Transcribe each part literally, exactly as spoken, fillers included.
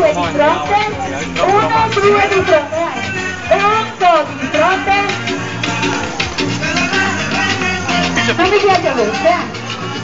due di fronte, uno, due di fronte, otto di fronte, non mi piace questo, eh?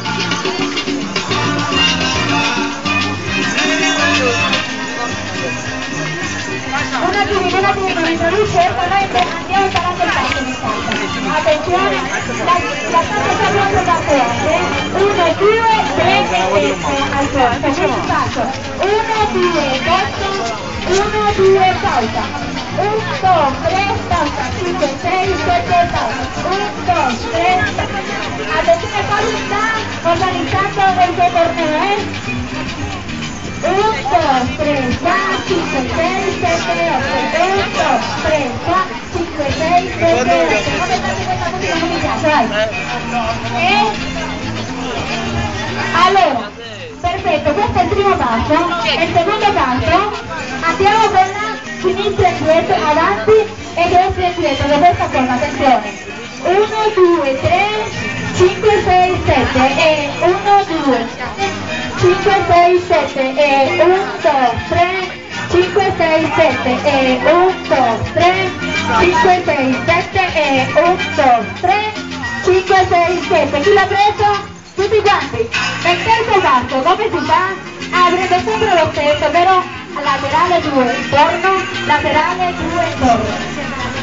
Una più, una più, mi introduce, noi andiamo parlando il passo di salta. Attenzione, la, la salta sta pronto da forte, uno, due, tre e al forte, questo passo, uno, due, botto, uno, due, salta, uno, due, tre, salta, cinque, sei, sette, salta, uno, due, tre, attenzione, poi sta organizzando il suo torneo, eh? uno, due, tre, quattro, cinque, sei, sette, otto, uno, due, tre, quattro, cinque, sei, sette, otto, come fate questa musica non mi piace, vai! E... allora, perfetto, questo è il primo passo, e il secondo passo, andiamo con la sinistra indietro, avanti e destra indietro, da questa forma, attenzione! uno, due, tre, cinque, sei, sette e uno, due, cinque, sei, sette e uno, due, tre, cinque, sei, sette e uno, due, tre, cinque, sei, sette e uno, due, tre, cinque, sei, sette. Chi l'ha preso? Tutti quanti. Nel terzo passo come si fa? Avrebbe sempre lo stesso, però laterale due, intorno, laterale due, intorno.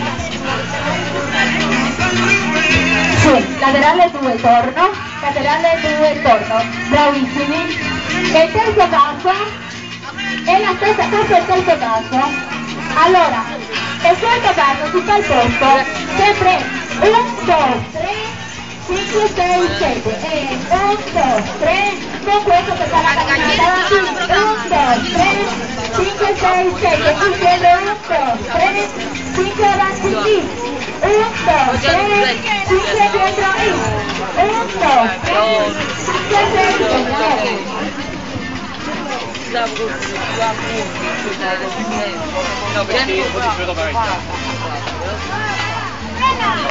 Sì, laterale due, torno, laterale due, torno. Bravissimi. E il terzo passo è la stessa, questo è il terzo passo. Allora, il quarto passo si fa il posto, sempre uno, due, tre, cinque, sei, sette e uno, due, tre, con questo per fare la camminata avanti, uno, due, tre, cinque, sei, sette, insieme uno, due, tre, cinque avanti, uno, due, tre, cinque dietro, uno, due, tre, cinque, sei, sette. Da Brooklyn, da Brooklyn, no,